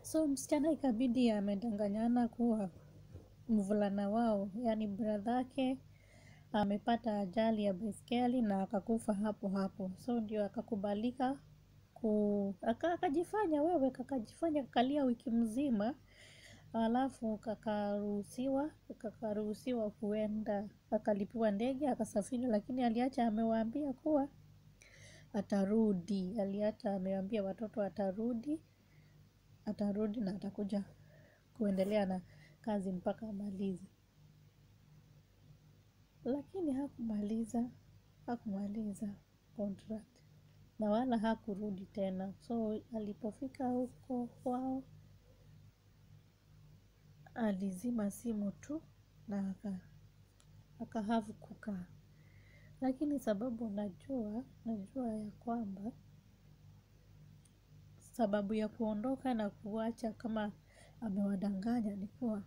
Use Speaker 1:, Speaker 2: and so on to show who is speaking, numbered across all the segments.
Speaker 1: So msichana ikabidi amedanganyana kuwa mvulana wao, yani bradhake amepata ajali ya baiskeli na akakufa hapo hapo. So ndio akakubalika akajifanya kakalia wiki mzima. Alafu kakaruhusiwa kuenda, akalipiwa ndege akasafiri, lakini aliacha amewaambia kuwa atarudi. Aliacha amewaambia watoto atarudi na atakuja kuendelea na kazi mpaka amalize. Lakini hakumaliza contract na wala hakurudi tena. So alipofika huko kwao alizima simu tu na akahavu kukaa. Lakini sababu najua ya kwamba sababu ya kuondoka na kuacha kama amewadanganya ni kuwa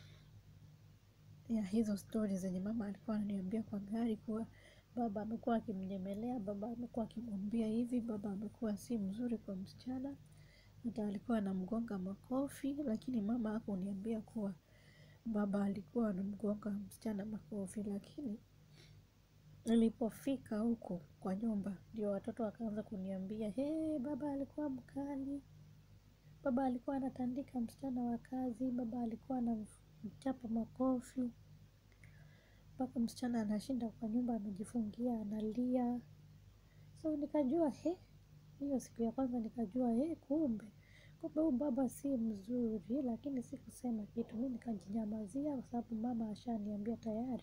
Speaker 1: ya hizo stories zenye mama alikuwa ananiambia kwa gari kuwa baba amekuwa akimnyemelea, baba amekuwa akimwambia hivi, baba amekuwa si mzuri kwa msichana, hata alikuwa anamgonga makofi. Lakini mama hakuniambia kuwa baba alikuwa anamgonga msichana makofi. Lakini nilipofika huko kwa nyumba ndio watoto wakaanza kuniambia, baba alikuwa mkali, baba alikuwa anatandika msichana wa kazi, baba alikuwa anamchapa makofi mpaka msichana anashinda kwa nyumba amejifungia analia. So nikajua hiyo siku ya kwanza nikajua kumbe huyu baba si mzuri. Lakini sikusema kitu, mimi nikajinyamazia kwa sababu mama ashaniambia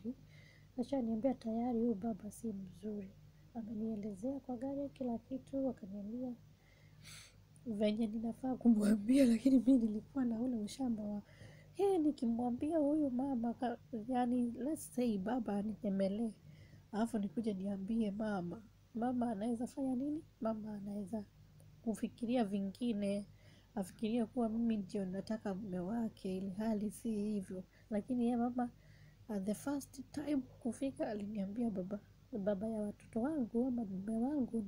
Speaker 1: tayari huyu baba si mzuri. Amenielezea kwa gari kila kitu, akaniambia venye ninafaa kumwambia. Lakini mimi nilikuwa na ule ushamba wa nikimwambia huyu mama yani let's say baba aninyemelee, alafu nikuje niambie mama anaweza fanya nini? Mama anaweza kufikiria vingine, afikiria kuwa mimi ndio nataka mume wake, ili hali si hivyo. Lakini yeye mama the first time kufika aliniambia baba ya watoto wangu ama mume wangu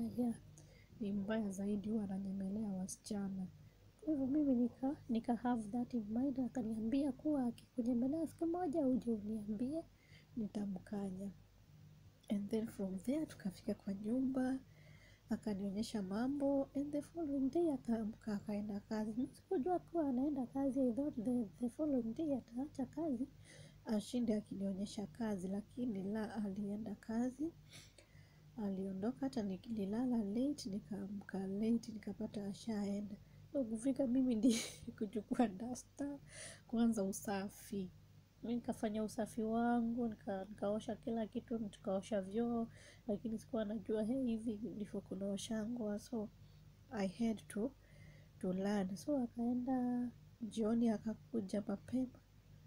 Speaker 1: ni mbaya zaidi, huwa ananyemelea wasichana. Kwa hivyo mimi nika have that in mind. Akaniambia kuwa akikunyemelea siku moja uje uniambie, nitamkanya. And then from there tukafika kwa nyumba, akanionyesha mambo, and the following day akaamka akaenda kazi. Sikujua kuwa anaenda kazi. I thought the following day ataacha kazi ashinde akinionyesha kazi. Lakini alienda kazi, aliondoka. Hata nililala late, nikaamka late, nikapata ashaenda. So kufika mimi ndi kuchukua duster, kuanza usafi. Mimi nikafanya usafi wangu, nikaosha kila kitu, nikaosha vyoo. Lakini sikuwa najua hivi ndivyo kunaoshangwa. So I had to learn. So akaenda jioni, akakuja mapema,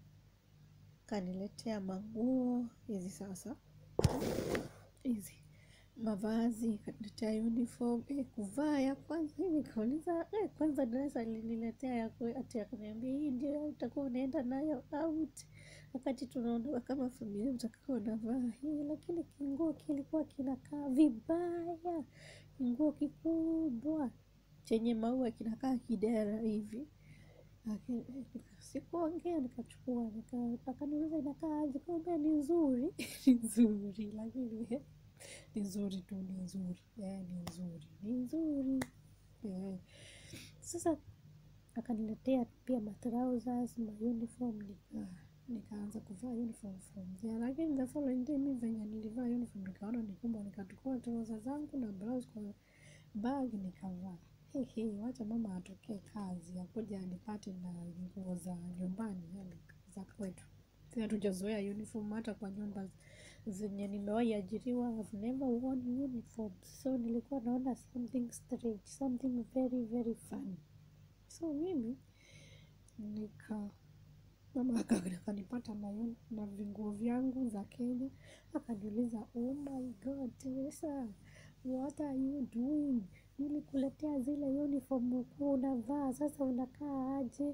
Speaker 1: kaniletea manguo hizi sasa, hizi mavazi, kaniletea uniform kuvaa ya kwanza. Nikauliza kwanza dress aliniletea ya ati akaniambia hii ndio utakuwa unaenda nayo out wakati tunaondoka kama familia, utakuwa unavaa hii. Lakini kinguo kilikuwa kinakaa vibaya, kinguo kikubwa chenye maua kinakaa kidera hivi. Lakini sikuongea, nikachukua, akaniuliza inakaa aje, nikamwambia ni nzuri. Ni nzuri, lakini ni nzuri tu, ni nzuri. Ni nzuri. Sasa akaniletea pia matrousers, uniform, nikaanza kuvaa uniform from there. Lakini the following day mimi venye nilivaa uniform nikaona ni kubwa, nikachukua trousers zangu na blouse kwa bag nikavaa. Wacha mama atokee kazi akuja anipate na nguo za nyumbani, yani za kwetu. Sisi hatujazoea uniform hata kwa nyumba zenye nimewahi ajiriwa. I've never worn uniform. So nilikuwa naona something strange, something very very funny. So mimi mama akanipata na vinguo vyangu za Kenya. Akaniuliza, oh my god Teresa, what are you doing? Nilikuletea zile uniform ukuwa unavaa, sasa unakaa aje?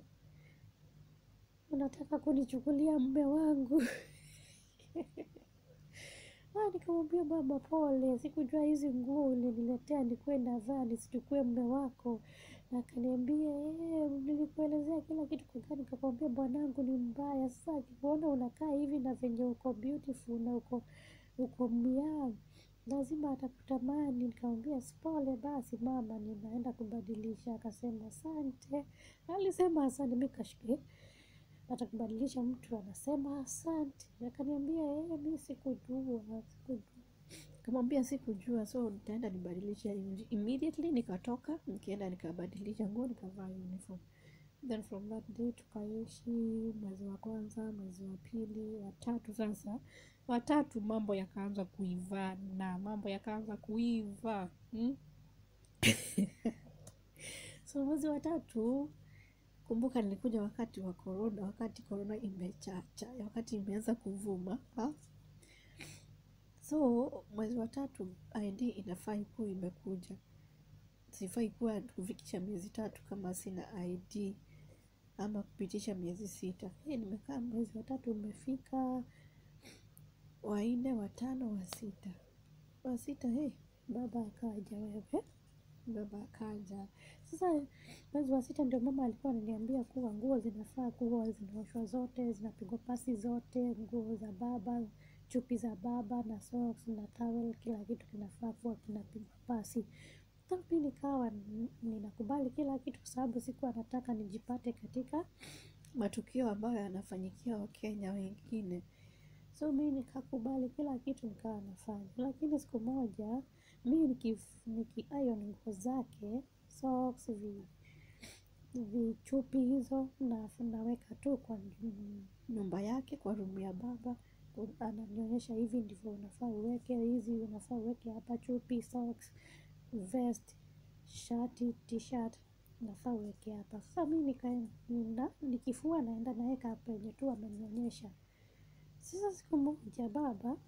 Speaker 1: Unataka kunichukulia mume wangu? Nikamwambia baba pole, sikujua hizi nguo uliniletea nikuwe navaa nisichukue mume wako. Na akaniambia nilikuelezea kila kitu kwa gari, nikakwambia bwanangu ni mbaya, sasa akikuona unakaa hivi na venye uko beautiful na uko young lazima atakutamani. Nikamwambia pole basi mama, ninaenda kubadilisha. Akasema asante. Alisema asante, mimi nikashtuka atakubadilisha mtu anasema asante. Akaniambia mimi sikujua. Nikamwambia sikujua, so nitaenda nibadilisha. Immediately nikatoka, nikaenda nikabadilisha nguo, nikavaa uniform. Then from that day tukaishi mwezi wa kwanza, mwezi wa pili, wa tatu. Sasa wa tatu mambo yakaanza kuivana, mambo yakaanza kuiva. So mwezi wa tatu, kumbuka nilikuja wakati wa corona, wakati corona imechacha, wakati imeanza kuvuma. So mwezi wa tatu ID inafaa ikuwe imekuja. Sifai kuwa kufikisha miezi 3 kama sina ID, ama kupitisha miezi 6. Nimekaa mwezi wa 3 umefika, wa 4, wa 5, wa 6. Wa 6 baba akaja wewe. Baba akaja. Sasa mwezi wa 6 ndio mama alikuwa ananiambia kuwa nguo zinafaa kuwa zinaoshwa zote, zinapigwa pasi zote, nguo za baba, chupi za baba na socks na towel, kila kitu kinafaa kuwa kinapigwa pasi. Mimi nikawa ninakubali kila kitu kwa sababu sikuwa nataka nijipate katika matukio ambayo yanafanyikia Wakenya wengine. So mimi nikakubali kila kitu nikawa nafanya. Lakini siku moja mimi niki-iron nguo zake, socks, vichupi hizo, na naweka tu kwa nyumba yake, kwa room ya baba. Ananionyesha hivi ndivyo unafaa uweke, hizi unafaa uweke hapa, chupi, socks, vest, shati, t-shirt nafaa uweke hapa. Sasa mimi nikifua naenda naweka hapa yenye tu amenionyesha. Sasa siku moja baba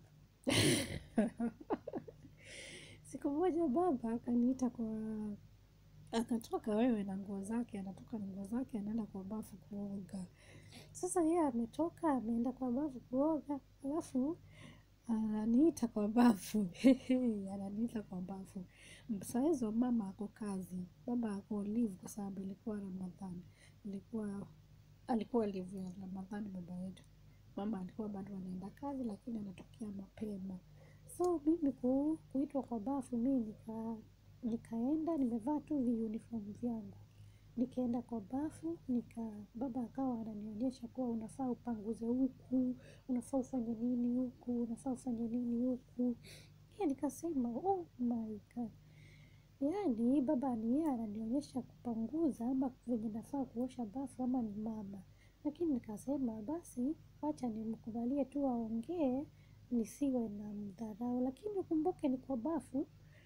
Speaker 1: akaniita akatoka wewe na nguo zake, anatoka na nguo zake anaenda kwa bafu kuoga. Sasa yeye ametoka ameenda kwa bafu kuoga, alafu ananiita kwa bafu. Ananiita kwa bafu. Saa hizo mama ako kazi, baba ako leave kwa sababu ilikuwa Ramadhani. Alikuwa live ya Ramadhani baba yetu. Mama alikuwa bado anaenda kazi lakini anatokea mapema. So mimi kuitwa kwa bafu, mimi nikaenda nimevaa tu uniform vyangu. Nikaenda kwa bafu, baba akawa ananionyesha kuwa unafaa upanguze huku, unafaa ufanye nini huku, unafaa ufanye nini huku. Nikasema oh my God. Yaani baba ni yeye ananionyesha kupanguza ama venye nafaa kuosha bafu ama ni mama. Lakini nikasema basi wacha nimkubalie tu aongee nisiwe na mdharau. Lakini ukumbuke ni kwa bafu.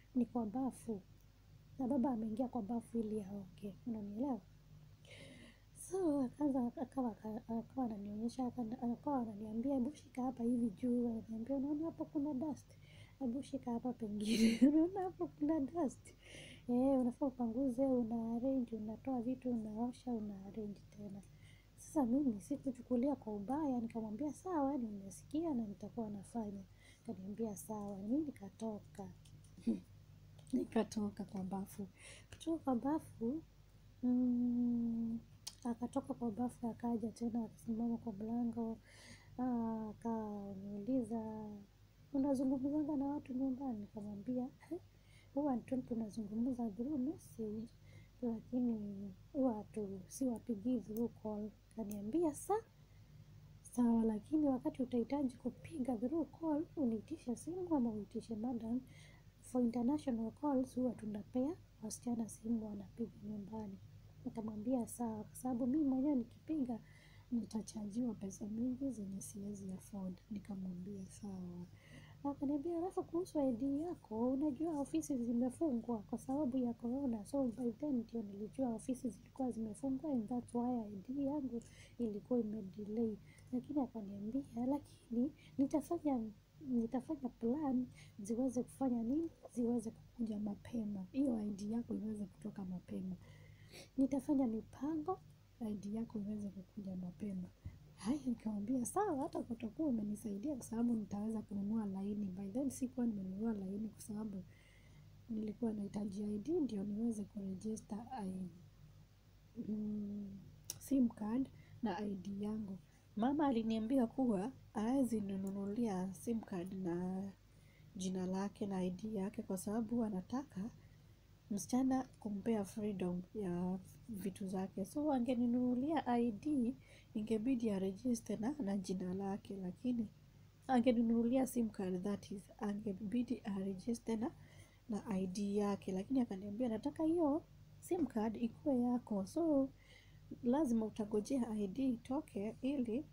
Speaker 1: Na baba ameingia kwa bafu ili aoge. Unanielewa? So akawa ananionyesha, akawa ananiambia hebu shika hapa hivi juu. Ananiambia unaona hapo kuna dust. Hebu shika hapa pengine. Unaona hapo kuna dust. Unafaa upanguze, una-arrange, unatoa vitu, unaosha, una-arrange tena. Sasa mimi sikuchukulia kwa ubaya, nikamwambia sawa, nimesikia na nitakuwa nafanya. Akaniambia sawa, mimi nikatoka. Nikatoka kwa bafu. Kutoka kwa bafu, akatoka kwa bafu, akaja tena, akasimama kwa mlango, akaniuliza, unazungumzanga na watu nyumbani? Nikamwambia, huwa tunazungumza through message, lakini huwa siwapigii through call. Akaniambia sawa, lakini wakati utahitaji kupiga through call, uniitishe simu ama uitishe madam. For international calls huwa tunapea wasichana simu wanapiga nyumbani. Nikamwambia sawa, kwa sababu mimi mwenyewe nikipiga nitachajiwa pesa mingi zenye siwezi afford. Nikamwambia sawa. Akaniambia alafu kuhusu ID yako, unajua ofisi zimefungwa kwa sababu ya corona. So by then ndio nilijua ofisi zilikuwa zimefungwa, and that's why ID yangu ilikuwa imedelay. Lakini akaniambia lakini nitafanya plan ziweze kufanya nini, ziweze kukuja mapema, hiyo ID yako iweze kutoka mapema. Nitafanya mipango ID yako iweze kukuja mapema. Haya, nikamwambia sawa, hata kutakuwa umenisaidia kwa sababu nitaweza kununua laini. By then sikuwa nimenunua laini kwa sababu nilikuwa nahitaji ID ndio niweze kuregister SIM card na ID yangu. Mama aliniambia kuwa hawezi ninunulia SIM card na jina lake na ID yake kwa sababu anataka msichana kumpea freedom ya vitu zake. So angeninunulia ID ingebidi aregister na jina lake, lakini angeninunulia SIM card, that is angebidi aregister na ID yake, lakini akaniambia nataka hiyo SIM card ikuwe yako, so lazima utagojea ID itoke ili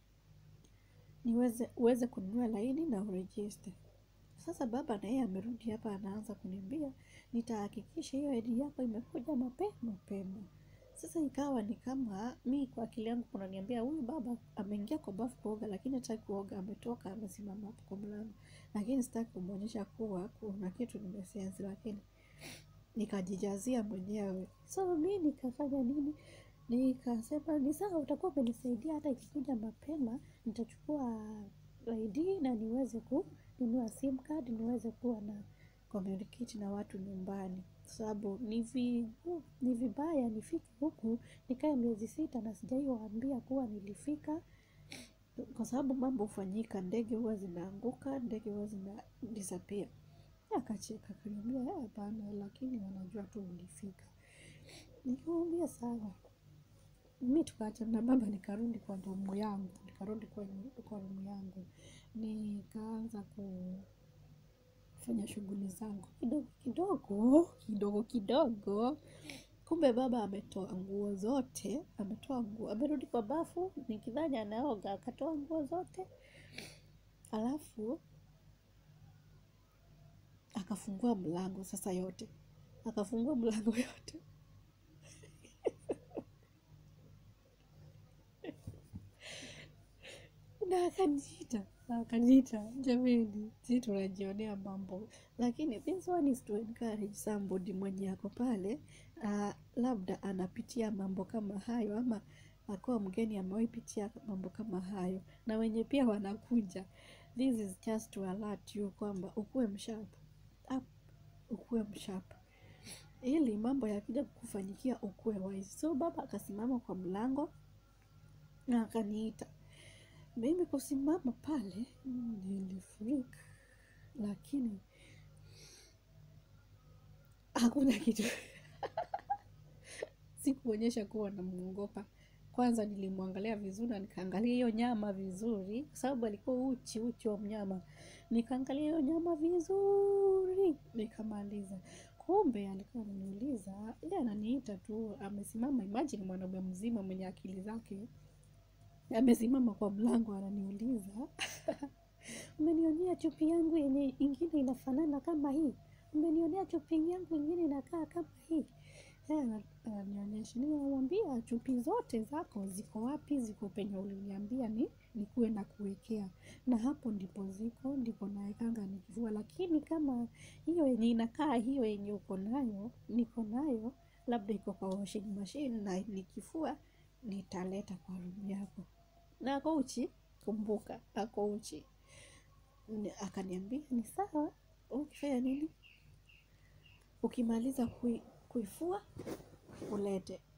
Speaker 1: uweze kununua laini na uregister. Sasa baba na yeye amerudi hapa, anaanza kuniambia nitahakikisha hiyo ID yako imekuja mapema. Sasa ikawa ni kama mi kwa akili yangu kunaniambia huyu baba ameingia kwa bafu kuoga, lakini hataki kuoga, ametoka amesimama hapo kwa mlango, lakini sitaki kumuonyesha kuwa kuna kitu nimesense, lakini nikajijazia mwenyewe. So mi nikafanya nini? Nikasema ni sawa, utakuwa umenisaidia, hata ikikuja mapema nitachukua ID na niweze kununua SIM card, niweze kuwa na communicate na watu nyumbani, sababu ni vibaya nifike huku nikae miezi 6 na sijaiwaambia kuwa nilifika, kwa sababu mambo hufanyika, ndege huwa zinaanguka, ndege huwa zina disappear. Akacheka akaniambia hapana, lakini wanajua tu ulifika. Nikamwambia sawa. Mimi tukaachana na baba, nikarudi kwa room yangu, nikaanza kufanya shughuli zangu kidogo. Kumbe baba ametoa nguo zote, amerudi kwa bafu, nikidhani anaoga, akatoa nguo zote, alafu akafungua mlango sasa yote, na akaniita, jameni, si tunajionea mambo, lakini this one is to encourage somebody mwenye ako pale, labda anapitia mambo kama hayo, ama akiwa mgeni amewahipitia mambo kama hayo, na wenye pia wanakuja. This is just to alert you kwamba ukuwe msharp ili mambo yakija kukufanyikia ukuwe wise. So baba akasimama kwa mlango na akaniita. Mimi kusimama pale nilifreak, lakini hakuna kitu sikuonyesha kuwa namuogopa. Kwanza nilimwangalia vizuri na nikaangalia hiyo nyama vizuri, kwa sababu alikuwa uchi wa mnyama. Nikaangalia hiyo nyama vizuri, nikamaliza. Kumbe alikuwa ananiuliza, yeye ananiita tu, amesimama. Imagine mwanaume mzima mwenye akili zake amesimama kwa mlango ananiuliza, umenionea chupi yangu yenye ingine inafanana kama hii? Umenionea chupi yangu ingine inakaa kama hii? Ananionyesha. Nikamwambia chupi zote zako ziko wapi? Ziko penye uliniambia nikuwe na kuwekea, na hapo ndipo naekanga nikivua. Lakini kama hiyo yenye inakaa hiyo yenye uko nayo, niko nayo, labda iko kwa washing machine, na nikifua nitaleta kwa room yako. Na ako uchi, kumbuka ako uchi. Akaniambia ni sawa, ukifanya nini? Ukimaliza kuifua ulete.